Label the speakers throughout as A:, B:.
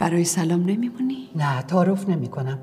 A: برای سلام نمیمونی؟
B: نه، تعارف نمی کنم.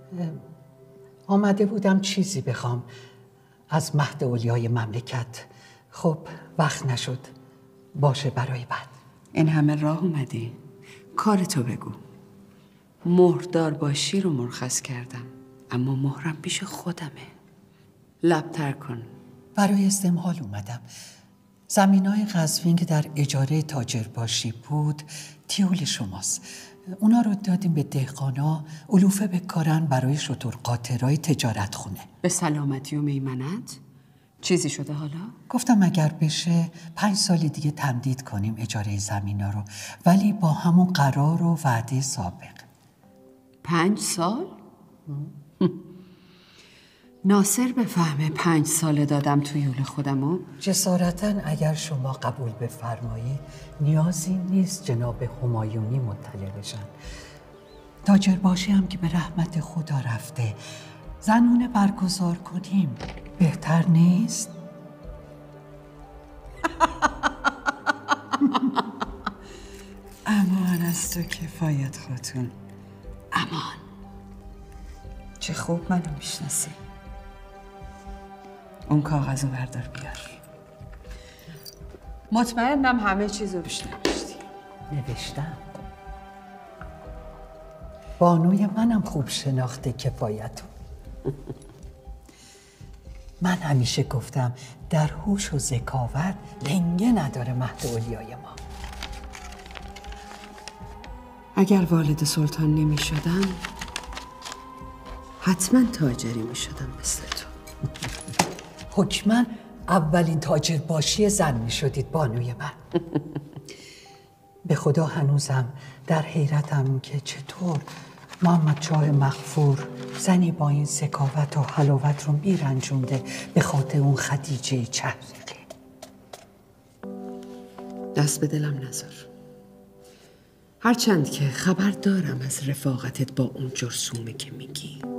B: آمده بودم چیزی بخوام از مهد اولیای مملکت. خب وقت نشد. باشه برای بعد.
A: این همه راه اومدی؟ کارتو بگو. مهردار باشی رو مرخص کردم، اما مهرم پیش خودمه. لب‌تر کن.
B: برای استمهال اومدم. زمینای قزوین که در اجاره تاجر باشی بود تیول شماست. اونا رو دادیم به دهقانا، علوفه بکارن برای شتر قاطرای تجارت خونه.
A: به سلامتی و میمنت؟ چیزی شده حالا؟
B: گفتم اگر بشه 5 سال دیگه تمدید کنیم اجاره زمینا رو، ولی با همون قرار و وعده سابق.
A: 5 سال؟ ناصر بفهمه 5 ساله دادم تو یول خودمو؟
B: جسارتاً اگر شما قبول بفرمایید نیازی نیست جناب همایونی مطلع بشن. تاجر باشی هم که به رحمت خدا رفته، زنونه برگزار کنیم بهتر نیست؟
A: امان از تو کفایت خاتون، امان. چه خوب منو میشناسی. اون کاغذو بردار بیار. مطمئنم همه چیزو روش نوشتی.
B: نوشتم. بانوی منم خوب شناخته کفایتو. من همیشه گفتم در هوش و ذکاوت لنگه نداره مهد اولیای ما.
A: اگر والد سلطان نمی شدم حتما تاجری می شدم مثل تو.
B: حکما اولین تاجر باشی زن می شدید بانوی من. به خدا هنوزم در حیرتم که چطور محمد شاه مغفور زنی با این ذکاوت و حلاوت رو میرنجونده به خاطر اون خدیجه چهرقی.
A: دست به دلم نذار. هرچند که خبر دارم از رفاقتت با اون جرثومه که میگی.